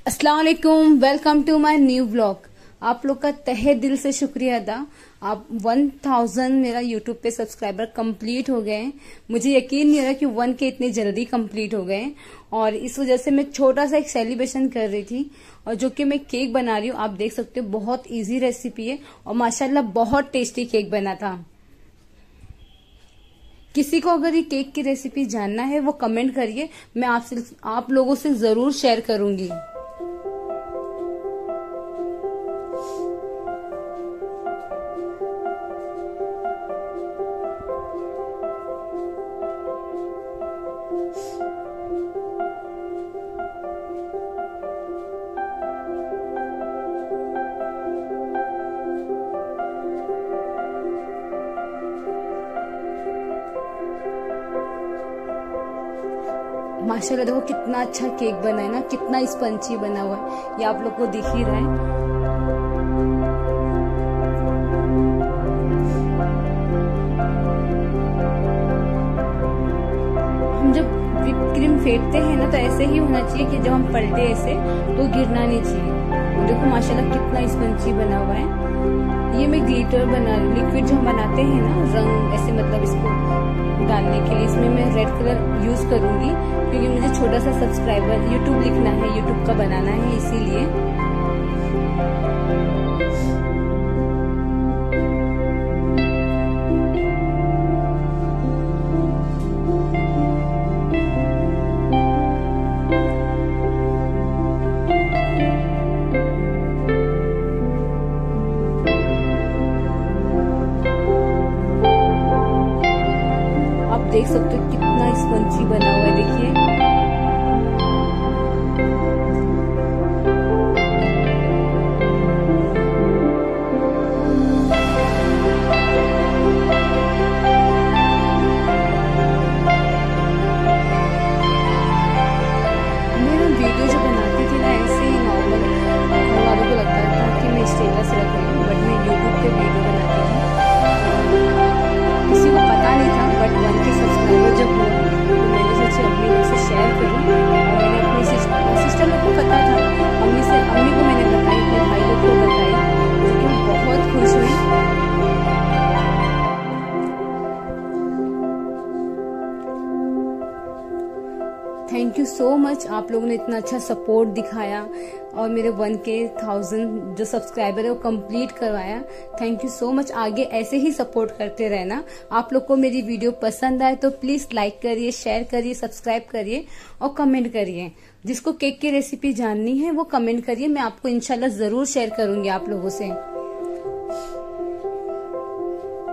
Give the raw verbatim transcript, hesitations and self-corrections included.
अस्सलाम वालेकुम, welcome to my new vlog. आप लोग का तहे दिल से शुक्रिया अदा। आप वन थाउजेंड मेरा यूट्यूब पे सब्सक्राइबर कंप्लीट हो गए। मुझे यकीन नहीं हो रहा कि वन के इतने जल्दी कंप्लीट हो गए और इस वजह से मैं छोटा सा एक सेलिब्रेशन कर रही थी और जो कि मैं केक बना रही हूँ। आप देख सकते हो बहुत इजी रेसिपी है और माशाल्लाह बहुत टेस्टी केक बना था। किसी को अगर ये केक की रेसिपी जानना है वो कमेंट करिए, मैं आपसे आप लोगों से जरूर शेयर करूंगी। माशाल्लाह देखो कितना अच्छा केक बना है ना, कितना स्पंची बना हुआ है, ये आप लोग को दिख ही रहा है। हम जब व्हिप क्रीम फेंटते हैं ना तो ऐसे ही होना चाहिए कि जब हम पलटे ऐसे तो गिरना नहीं चाहिए। देखो माशाल्लाह कितना स्पंची बना हुआ है। ये मैं ग्लिटर बना लिक्विड जो हम बनाते हैं ना रंग ऐसे, मतलब इसको डालने के लिए इसमें मैं रेड कलर यूज करूंगी क्योंकि मुझे छोटा सा सब्सक्राइबर यूट्यूब लिखना है, यूट्यूब का बनाना है, इसीलिए। देख सकते हो कितना स्पंजी बना हुआ है, देखिए। मेरा वीडियो जो बनाती थी ना ऐसे ही नॉर्मल, घर वालों को लगता था कि मैं स्टेटस रख रही हूँ, बट मैं यूट्यूब पे वीडियो बनाती थी। किसी को पता नहीं था, बट वन के सब्सक्राइबर जब हुआ तो मैंने सोचा अपनी लोग से शेयर करूं और मैंने अपनी सिस्टर लोग को पता था, अम्मी से अम्मी को मैंने बताई, अपने भाई लोग को बताई, जो कि बहुत खुश हुई। थैंक यू सो मच, आप लोगों ने इतना अच्छा सपोर्ट दिखाया और मेरे वन के थाउजेंड जो सब्सक्राइबर है वो कंप्लीट करवाया। Thank you so much. आगे ऐसे ही सपोर्ट करते रहना। आप लोग को मेरी वीडियो पसंद आए तो प्लीज लाइक करिए, शेयर करिए, सब्सक्राइब करिए और कमेंट करिए। जिसको केक की रेसिपी जाननी है वो कमेंट करिए, मैं आपको इंशाल्लाह जरूर शेयर करूंगी आप लोगों से।